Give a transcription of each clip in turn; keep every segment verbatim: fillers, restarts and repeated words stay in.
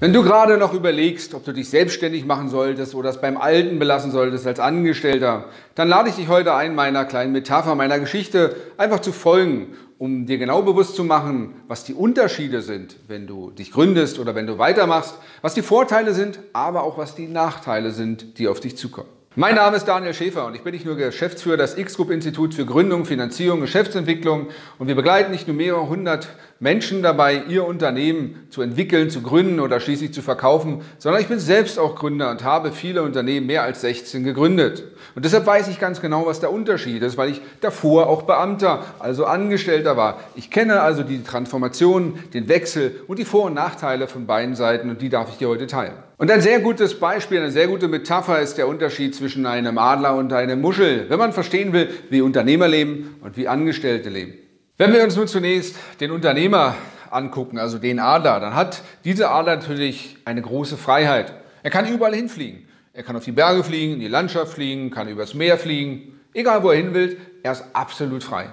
Wenn du gerade noch überlegst, ob du dich selbstständig machen solltest oder es beim Alten belassen solltest als Angestellter, dann lade ich dich heute ein, meiner kleinen Metapher, meiner Geschichte einfach zu folgen, um dir genau bewusst zu machen, was die Unterschiede sind, wenn du dich gründest oder wenn du weitermachst, was die Vorteile sind, aber auch was die Nachteile sind, die auf dich zukommen. Mein Name ist Daniel Schäfer und ich bin nicht nur Geschäftsführer des X-Group-Instituts für Gründung, Finanzierung, Geschäftsentwicklung, und wir begleiten nicht nur mehrere hundert Menschen dabei, ihr Unternehmen zu entwickeln, zu gründen oder schließlich zu verkaufen, sondern ich bin selbst auch Gründer und habe viele Unternehmen, mehr als sechzehn, gegründet. Und deshalb weiß ich ganz genau, was der Unterschied ist, weil ich davor auch Beamter, also Angestellter war. Ich kenne also die Transformation, den Wechsel und die Vor- und Nachteile von beiden Seiten, und die darf ich dir heute teilen. Und ein sehr gutes Beispiel, eine sehr gute Metapher ist der Unterschied zwischen einem Adler und einer Muschel, wenn man verstehen will, wie Unternehmer leben und wie Angestellte leben. Wenn wir uns nun zunächst den Unternehmer angucken, also den Adler, dann hat dieser Adler natürlich eine große Freiheit. Er kann überall hinfliegen. Er kann auf die Berge fliegen, in die Landschaft fliegen, kann übers Meer fliegen. Egal wo er hin will, er ist absolut frei.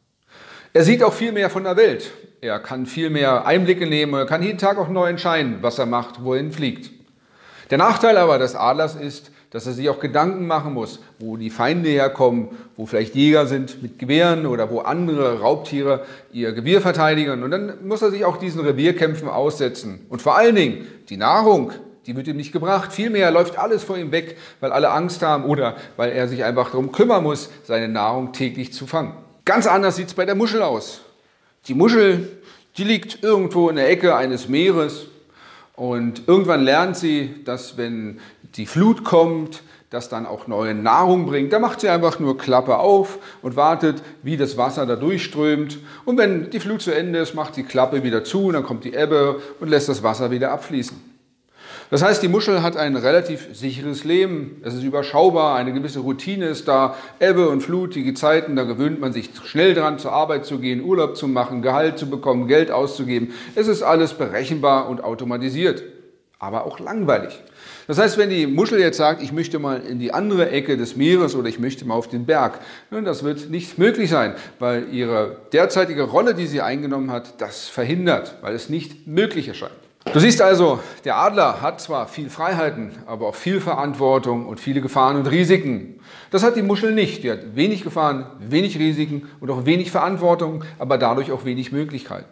Er sieht auch viel mehr von der Welt. Er kann viel mehr Einblicke nehmen, er kann jeden Tag auch neu entscheiden, was er macht, wo er hinfliegt. Der Nachteil aber des Adlers ist, dass er sich auch Gedanken machen muss, wo die Feinde herkommen, wo vielleicht Jäger sind mit Gewehren oder wo andere Raubtiere ihr Revier verteidigen. Und dann muss er sich auch diesen Revierkämpfen aussetzen. Und vor allen Dingen die Nahrung, die wird ihm nicht gebracht. Vielmehr läuft alles vor ihm weg, weil alle Angst haben oder weil er sich einfach darum kümmern muss, seine Nahrung täglich zu fangen. Ganz anders sieht es bei der Muschel aus. Die Muschel, die liegt irgendwo in der Ecke eines Meeres. Und irgendwann lernt sie, dass wenn die Flut kommt, das dann auch neue Nahrung bringt. Da macht sie einfach nur Klappe auf und wartet, wie das Wasser da durchströmt. Und wenn die Flut zu Ende ist, macht die Klappe wieder zu und dann kommt die Ebbe und lässt das Wasser wieder abfließen. Das heißt, die Muschel hat ein relativ sicheres Leben. Es ist überschaubar, eine gewisse Routine ist da. Ebbe und Flut, die Gezeiten, da gewöhnt man sich schnell dran, zur Arbeit zu gehen, Urlaub zu machen, Gehalt zu bekommen, Geld auszugeben. Es ist alles berechenbar und automatisiert, aber auch langweilig. Das heißt, wenn die Muschel jetzt sagt, ich möchte mal in die andere Ecke des Meeres oder ich möchte mal auf den Berg, das wird nicht möglich sein, weil ihre derzeitige Rolle, die sie eingenommen hat, das verhindert, weil es nicht möglich erscheint. Du siehst also, der Adler hat zwar viel Freiheiten, aber auch viel Verantwortung und viele Gefahren und Risiken. Das hat die Muschel nicht. Die hat wenig Gefahren, wenig Risiken und auch wenig Verantwortung, aber dadurch auch wenig Möglichkeiten.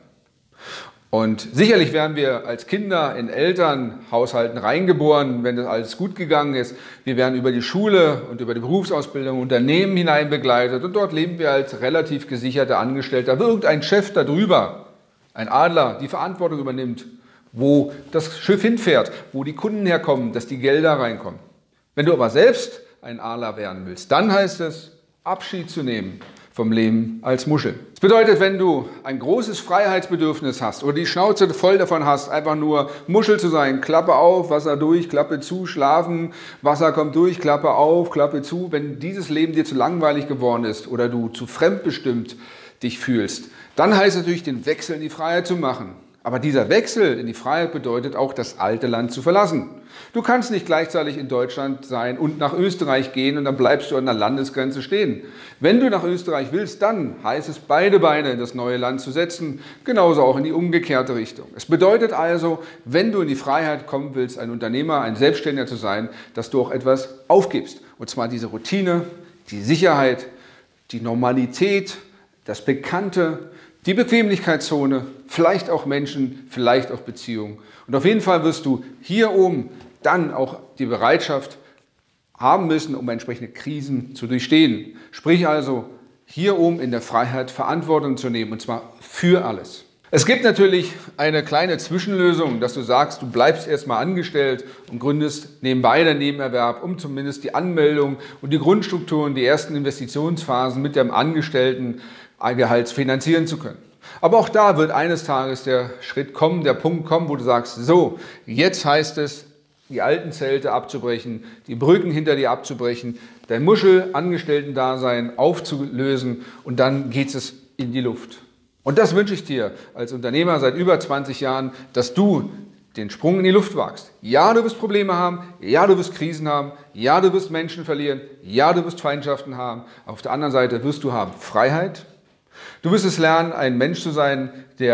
Und sicherlich werden wir als Kinder in Elternhaushalten reingeboren, wenn das alles gut gegangen ist. Wir werden über die Schule und über die Berufsausbildung Unternehmen hinein begleitet und dort leben wir als relativ gesicherter Angestellter. Irgendein Chef darüber, ein Adler, die Verantwortung übernimmt, wo das Schiff hinfährt, wo die Kunden herkommen, dass die Gelder reinkommen. Wenn du aber selbst ein Adler werden willst, dann heißt es, Abschied zu nehmen vom Leben als Muschel. Das bedeutet, wenn du ein großes Freiheitsbedürfnis hast oder die Schnauze voll davon hast, einfach nur Muschel zu sein, Klappe auf, Wasser durch, Klappe zu, schlafen, Wasser kommt durch, Klappe auf, Klappe zu. Wenn dieses Leben dir zu langweilig geworden ist oder du zu fremdbestimmt dich fühlst, dann heißt es natürlich, den Wechsel in die Freiheit zu machen. Aber dieser Wechsel in die Freiheit bedeutet auch, das alte Land zu verlassen. Du kannst nicht gleichzeitig in Deutschland sein und nach Österreich gehen und dann bleibst du an der Landesgrenze stehen. Wenn du nach Österreich willst, dann heißt es, beide Beine in das neue Land zu setzen, genauso auch in die umgekehrte Richtung. Es bedeutet also, wenn du in die Freiheit kommen willst, ein Unternehmer, ein Selbstständiger zu sein, dass du auch etwas aufgibst. Und zwar diese Routine, die Sicherheit, die Normalität, das Bekannte, die Bequemlichkeitszone, vielleicht auch Menschen, vielleicht auch Beziehungen. Und auf jeden Fall wirst du hier oben dann auch die Bereitschaft haben müssen, um entsprechende Krisen zu durchstehen. Sprich also, hier oben in der Freiheit Verantwortung zu nehmen, und zwar für alles. Es gibt natürlich eine kleine Zwischenlösung, dass du sagst, du bleibst erstmal angestellt und gründest nebenbei den Nebenerwerb, um zumindest die Anmeldung und die Grundstrukturen, die ersten Investitionsphasen mit dem Angestellten Gehalt finanzieren zu können. Aber auch da wird eines Tages der Schritt kommen, der Punkt kommen, wo du sagst, so, jetzt heißt es, die alten Zelte abzubrechen, die Brücken hinter dir abzubrechen, dein Muschel-Angestellten-Dasein aufzulösen und dann geht es in die Luft. Und das wünsche ich dir als Unternehmer seit über zwanzig Jahren, dass du den Sprung in die Luft wagst. Ja, du wirst Probleme haben, ja, du wirst Krisen haben, ja, du wirst Menschen verlieren, ja, du wirst Feindschaften haben. Auf der anderen Seite wirst du haben Freiheit. Du wirst es lernen, ein Mensch zu sein, der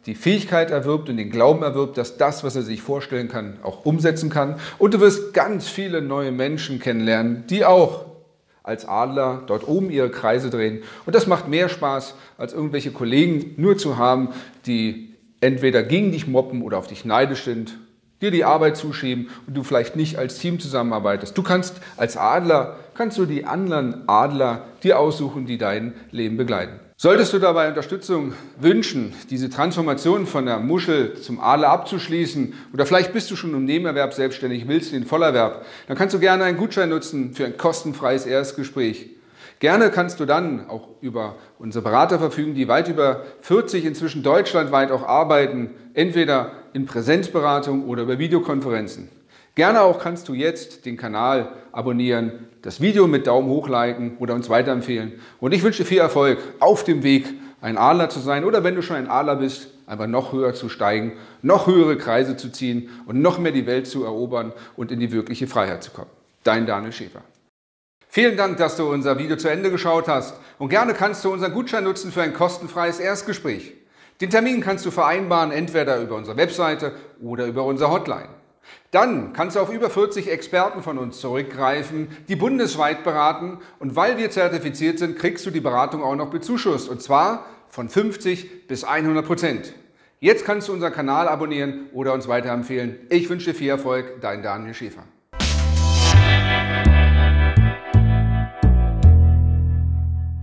die Fähigkeit erwirbt und den Glauben erwirbt, dass das, was er sich vorstellen kann, auch umsetzen kann. Und du wirst ganz viele neue Menschen kennenlernen, die auch als Adler dort oben ihre Kreise drehen. Und das macht mehr Spaß, als irgendwelche Kollegen nur zu haben, die entweder gegen dich mobben oder auf dich neidisch sind, dir die Arbeit zuschieben und du vielleicht nicht als Team zusammenarbeitest. Du kannst als Adler, kannst du die anderen Adler dir aussuchen, die dein Leben begleiten. Solltest du dabei Unterstützung wünschen, diese Transformation von der Muschel zum Adler abzuschließen, oder vielleicht bist du schon im Nebenerwerb selbstständig, willst den Vollerwerb, dann kannst du gerne einen Gutschein nutzen für ein kostenfreies Erstgespräch. Gerne kannst du dann auch über unsere Berater verfügen, die weit über vierzig inzwischen deutschlandweit auch arbeiten, entweder in Präsenzberatung oder über Videokonferenzen. Gerne auch kannst du jetzt den Kanal abonnieren, das Video mit Daumen hoch liken oder uns weiterempfehlen. Und ich wünsche dir viel Erfolg auf dem Weg, ein Adler zu sein, oder wenn du schon ein Adler bist, einfach noch höher zu steigen, noch höhere Kreise zu ziehen und noch mehr die Welt zu erobern und in die wirkliche Freiheit zu kommen. Dein Daniel Schäfer. Vielen Dank, dass du unser Video zu Ende geschaut hast, und gerne kannst du unseren Gutschein nutzen für ein kostenfreies Erstgespräch. Den Termin kannst du vereinbaren, entweder über unsere Webseite oder über unsere Hotline. Dann kannst du auf über vierzig Experten von uns zurückgreifen, die bundesweit beraten, und weil wir zertifiziert sind, kriegst du die Beratung auch noch bezuschusst, und zwar von fünfzig bis hundert Prozent. Jetzt kannst du unseren Kanal abonnieren oder uns weiterempfehlen. Ich wünsche dir viel Erfolg, dein Daniel Schäfer.